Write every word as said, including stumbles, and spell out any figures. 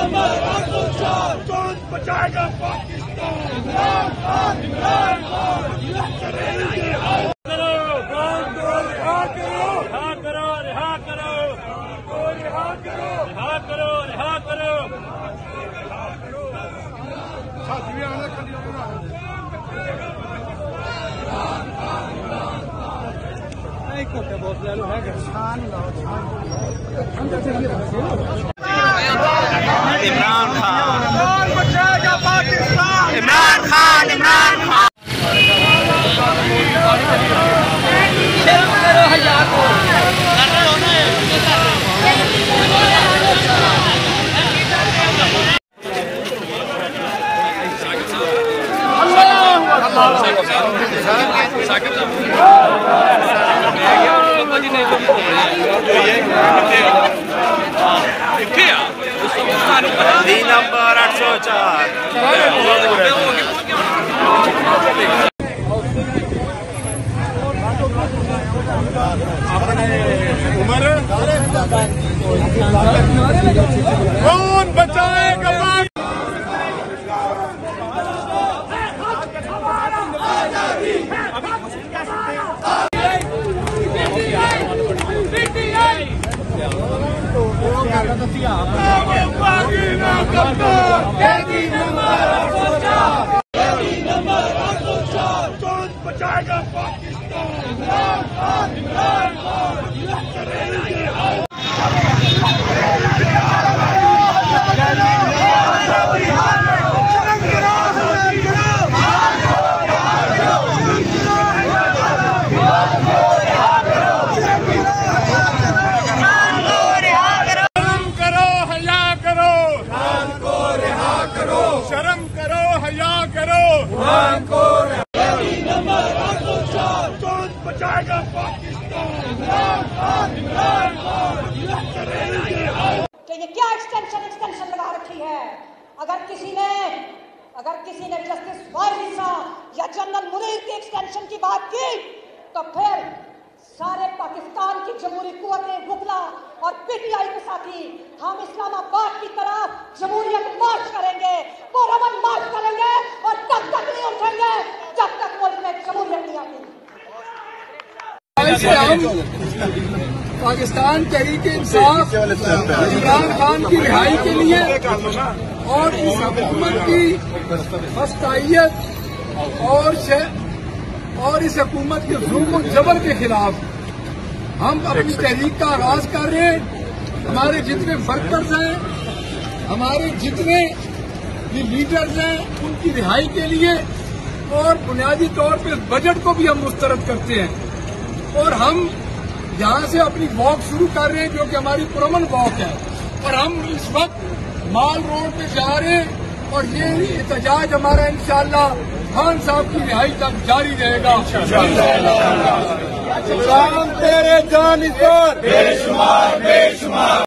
کون بچائے گا پاکستان؟ عمران خان، عمران خان، عمران خان بچائے گا پاکستان، عمران خان، عمران خان دی نمبر آٹھ سو چار کون بچائے گا؟ کون بچائے گا پاکستان؟ عمران خان، عمران خان شرم کرو، حیا کرو، کون بچائے گا پاکستان؟ عمران خان، عمران خان کہ یہ کیا ایکسٹینشن ایکسٹینشن لگا رکھی ہے؟ اگر کسی نے اگر کسی نے جسٹس وائرسا یا جنرل منیر کی ایکسٹینشن کی بات کی تو پھر سارے پاکستان کی جمہوری قوتیں وکلا اور پی ٹی آئی کے ساتھی ہم اسلام آباد کی طرف جمہوریت مارچ کریں گے، پرامن مارچ کریں گے اور تب تک نہیں اٹھیں گے جب تک ملک میں جمہوریت نہیں آتی۔ پاکستان تحریک انصاف عمران خان کی رہائی کے لیے اور اس حکومت کی مستعیت اور اور اس حکومت کے ظلم و جبر کے خلاف ہم اپنی تحریک کا آغاز کر رہے ہیں۔ ہمارے جتنے ورکرز ہیں، ہمارے جتنے بھی لیڈرز ہیں، ان کی رہائی کے لیے اور بنیادی طور پہ بجٹ کو بھی ہم مسترد کرتے ہیں اور ہم یہاں سے اپنی واک شروع کر رہے ہیں جو کہ ہماری پرامن واک ہے اور ہم اس وقت مال روڈ پہ جا رہے ہیں اور یہ احتجاج ہمارا انشاءاللہ خان صاحب کی رہائی تک جاری رہے گا۔ تیرے جانشین بے شمار بے شمار